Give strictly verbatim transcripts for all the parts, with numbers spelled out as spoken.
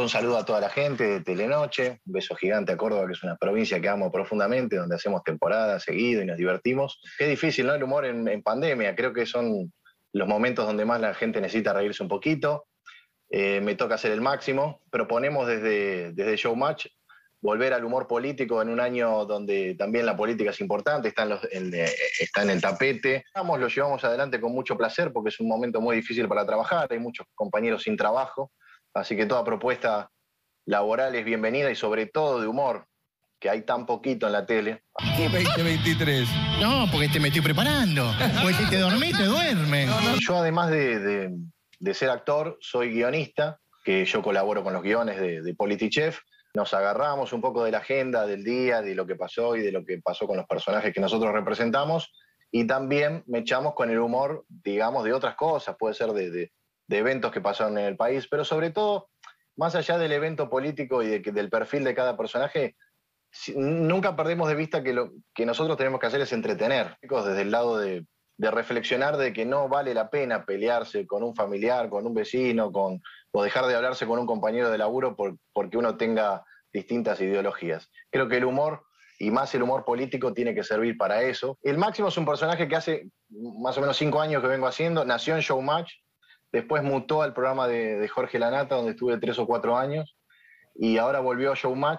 un saludo a toda la gente de Telenoche, un beso gigante a Córdoba, que es una provincia que amo profundamente, donde hacemos temporada seguido y nos divertimos. Qué difícil, ¿no? El humor en, en pandemia, creo que son los momentos donde más la gente necesita reírse un poquito. Eh, me toca hacer el máximo. Proponemos desde, desde Showmatch volver al humor político en un año donde también la política es importante, está en, los, en, eh, está en el tapete. Vamos, lo llevamos adelante con mucho placer porque es un momento muy difícil para trabajar, hay muchos compañeros sin trabajo, así que toda propuesta laboral es bienvenida y sobre todo de humor, que hay tan poquito en la tele. ¿Qué veinte veintitrés? No, porque te me estoy preparando. Porque si te dormís, te duermes. No, no. Yo además de, de, de ser actor, soy guionista, que yo colaboro con los guiones de, de PolitiChef. Nos agarramos un poco de la agenda del día, de lo que pasó y de lo que pasó con los personajes que nosotros representamos. Y también me echamos con el humor, digamos, de otras cosas. Puede ser de, de, de eventos que pasaron en el país, pero sobre todo, más allá del evento político y de, del perfil de cada personaje, nunca perdemos de vista que lo que nosotros tenemos que hacer es entretener. Desde el lado de, de reflexionar de que no vale la pena pelearse con un familiar, con un vecino, con, o dejar de hablarse con un compañero de laburo por, porque uno tenga distintas ideologías. Creo que el humor, y más el humor político, tiene que servir para eso. El Máximo es un personaje que hace más o menos cinco años que vengo haciendo, nació en Showmatch, después mutó al programa de, de Jorge Lanata, donde estuve tres o cuatro años, y ahora volvió a Showmatch.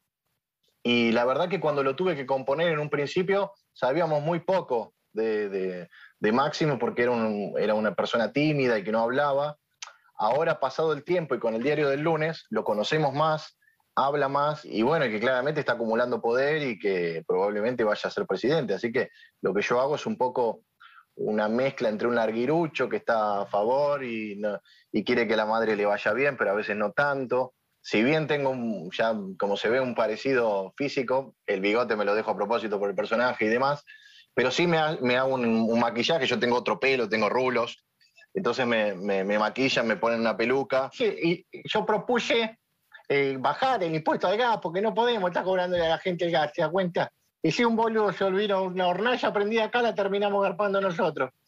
Y la verdad que cuando lo tuve que componer en un principio, sabíamos muy poco de, de, de Máximo porque era, un, era una persona tímida y que no hablaba. Ahora, pasado el tiempo y con el diario del lunes, lo conocemos más, habla más y bueno, y que claramente está acumulando poder y que probablemente vaya a ser presidente. Así que lo que yo hago es un poco una mezcla entre un larguirucho que está a favor y, no, y quiere que a la madre le vaya bien, pero a veces no tanto. Si bien tengo un, ya, como se ve, un parecido físico, el bigote me lo dejo a propósito por el personaje y demás, pero sí me, ha, me hago un, un maquillaje, yo tengo otro pelo, tengo rulos, entonces me, me, me maquillan, me ponen una peluca. Sí, y yo propuse eh, bajar el impuesto al gas, porque no podemos estar cobrándole a la gente el gas, ¿te das cuenta? Y si un boludo se olvida una hornalla prendida acá, la terminamos garpando nosotros.